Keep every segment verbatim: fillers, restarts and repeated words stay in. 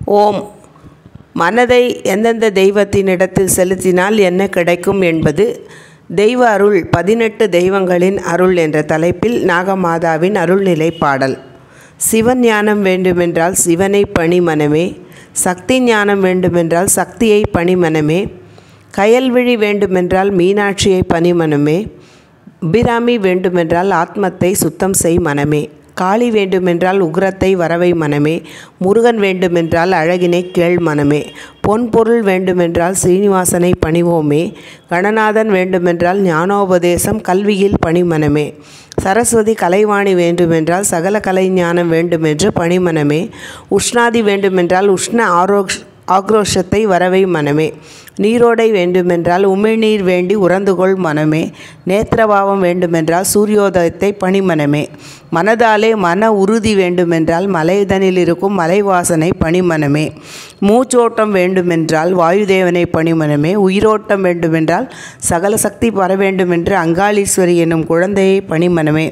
ஓம். மனதை எந்தெந்த தெய்வத்தினிடத்தில் செலுத்தினால் என்ன கிடைக்கும் என்பது தெய்வ அருள் பதினெட்டு தெய்வங்களின் அருள் என்ற தலைப்பில் நாகமாதாவின் அருள்நிலை பாடல். சிவன் ஞானம் வேண்டுமென்றால் சிவனை பணி மனமே, சக்தி ஞானம் வேண்டுமென்றால் சக்தியை பணி மனமே, கயல்விழி வேண்டுமென்றால் மீனாட்சியை பணி மனமே, அபிராமி வேண்டுமென்றால் ஆத்மத்தை சுத்தம் செய் மனமே, காளி வேண்டுமென்றால் உக்ரத்தை வரவை மனமே, முருகன் வேண்டுமென்றால் அழகினை கேள் மனமே, பொன்பொருள் வேண்டுமென்றால் ஸ்ரீனிவாசனை பணிவோமே, கணநாதன் வேண்டுமென்றால் ஞானோபதேசம் கல்வியில் பணி மனமே, சரஸ்வதி கலைவாணி வேண்டுமென்றால் சகல கலை ஞானம் வேண்டுமென்று பணிமனமே, உஷ்ணாதி வேண்டுமென்றால் உஷ்ண ஆரோக் ஆக்ரோஷத்தை வரவை மனமே, நீரோடை வேண்டுமென்றால் உமிழ்நீர் வேண்டி உறந்துகொள் மனமே, நேத்திரபாவம் வேண்டுமென்றால் சூரியோதயத்தை பணிமனமே, மனதாலே மன உறுதி வேண்டுமென்றால் மலைதனில் இருக்கும் மலைவாசனை பணிமனமே, மூச்சோட்டம் வேண்டுமென்றால் வாயுதேவனை பணிமனமே, உயிரோட்டம் வேண்டுமென்றால் சகல சக்தி பெற வேண்டுமென்று அங்காளீஸ்வரி என்னும் குழந்தையை பணிமனமே,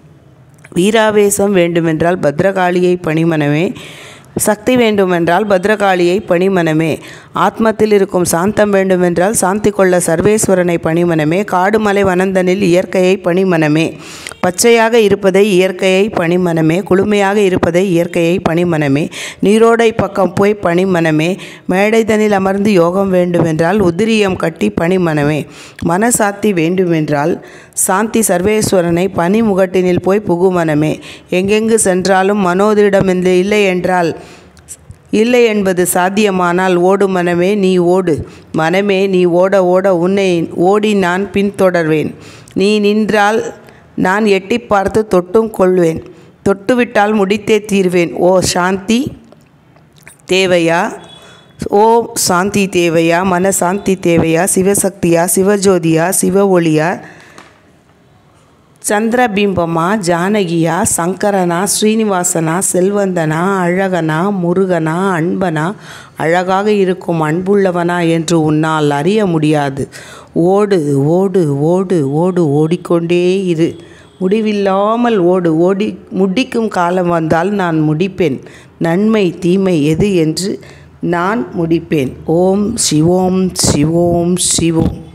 வீராவேசம் வேண்டுமென்றால் பத்ரகாளியை பணிமனமே, சக்தி வேண்டுமென்றால் பத்ரகாளியை பணிமனமே, ஆத்மத்தில் இருக்கும் சாந்தம் வேண்டுமென்றால் சாந்தி கொள்ள சர்வேஸ்வரனை பணிமனமே, காடுமலை வனந்தனில் இயற்கையை பணிமனமே, பச்சையாக இருப்பதை இயற்கையை பணிமனமே, குளுமையாக இருப்பதை இயற்கையை பணிமனமே, நீரோடை பக்கம் போய் பணிமனமே, மேடைதனில் அமர்ந்து யோகம் வேண்டுமென்றால் உதிரியம் கட்டி பணிமனமே, மனசாத்தி வேண்டுமென்றால் சாந்தி சர்வேஸ்வரனை பனிமுகட்டினில் போய் புகுமனமே, எங்கெங்கு சென்றாலும் மனோதிடம் இல்லை என்றால் இல்லை என்பது சாத்தியமானால் ஓடு மனமே நீ ஓடு, மனமே நீ ஓட ஓட உன்னை ஓடி நான் பின்தொடர்வேன், நீ நின்றால் நான் எட்டி பார்த்து தொட்டும் கொள்வேன், தொட்டுவிட்டால் முடித்தே தீர்வேன். ஓ சாந்தி தேவையா? ஓ சாந்தி தேவையா? மன சாந்தி தேவையா? சிவசக்தியா? சிவஜோதியா? சிவ ஒளியா? சந்திரபிம்பமா? ஜானகியா? சங்கரனா? ஸ்ரீனிவாசனா? செல்வந்தனா? அழகனா? முருகனா? அன்பனா? அழகாக இருக்கும் அன்புள்ளவனா என்று உன்னால் அறிய முடியாது. ஓடு ஓடு ஓடு ஓடு ஓடிக்கொண்டே இரு, முடிவில்லாமல் ஓடு. ஓடி முடிக்கும் காலம் வந்தால் நான் முடிப்பேன், நன்மை தீமை எது என்று நான் முடிப்பேன். ஓம் சிவோம் சிவோம் சிவோம்.